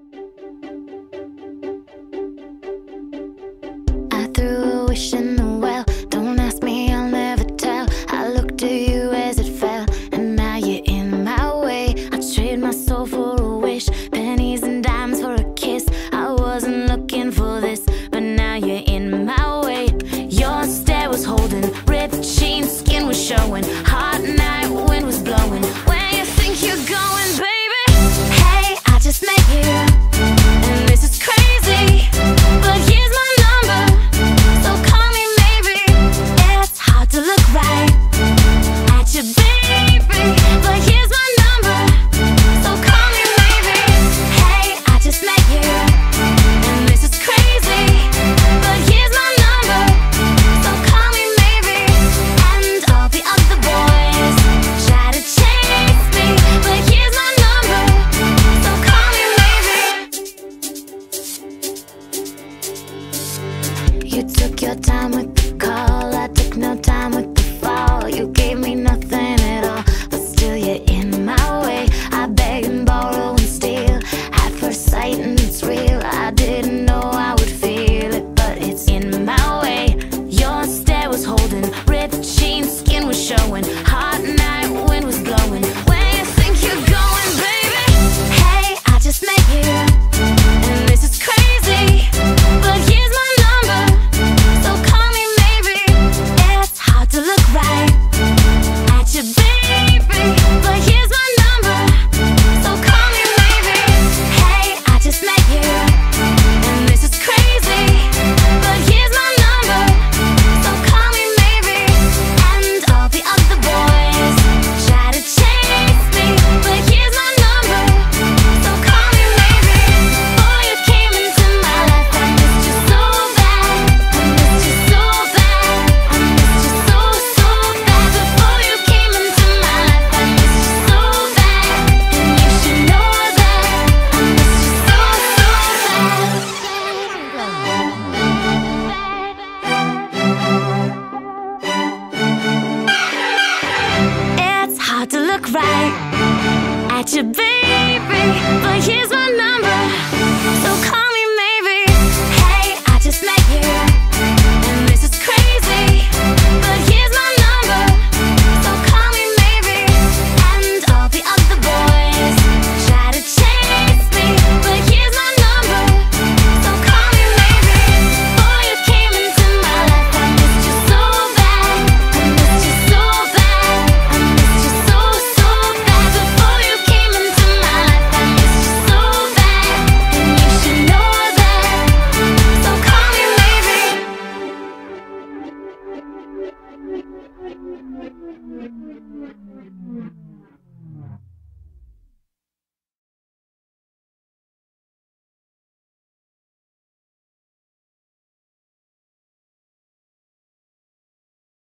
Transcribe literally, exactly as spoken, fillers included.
I threw a wish in the well. Don't ask me, I'll never tell. I looked at you as it fell, and now you're in my way. I trade my soul for a wish, pennies and dimes for a kiss. I wasn't looking for this, but now you're in my way. Your stare was holding, ripped jeans, skin was showing. Hot night, wind was blowing. Where you think you're going, baby? Hey, I just met you, and this is crazy, but here's my number, so call me maybe. It's hard to look right at you, baby, but here's my number, so call me maybe. Hey, I just met you, and this is crazy, but here's my number, so call me maybe. And all the other boys try to chase me, but here's my number, so call me maybe. You took your time with the call, I took no time with the fall. You gave me nothing at all, but still you're in my way. I beg and borrow and steal at first sight, and it's real. I didn't know I would feel it, but it's in my way. Your stare was holding, ripped jeans, skin was showing. Hot night, wind was blowing. Where you think you're going, baby? Hey, I just met you, and this is crazy, but here's my number, so call me maybe. It's hard to look right at you, baby, but here's my number, so call me maybe. Hey, I just met you, and this is crazy, but here's my number, so call me maybe. And all the other boys try to chase me, but here's my number, so call me maybe. Before you came into my life, I missed you so bad, I missed you so bad, I missed you so, so bad. Before you came into my life, I missed you so bad, and you should know that I missed you so, so bad. It's hard to look right at you, baby.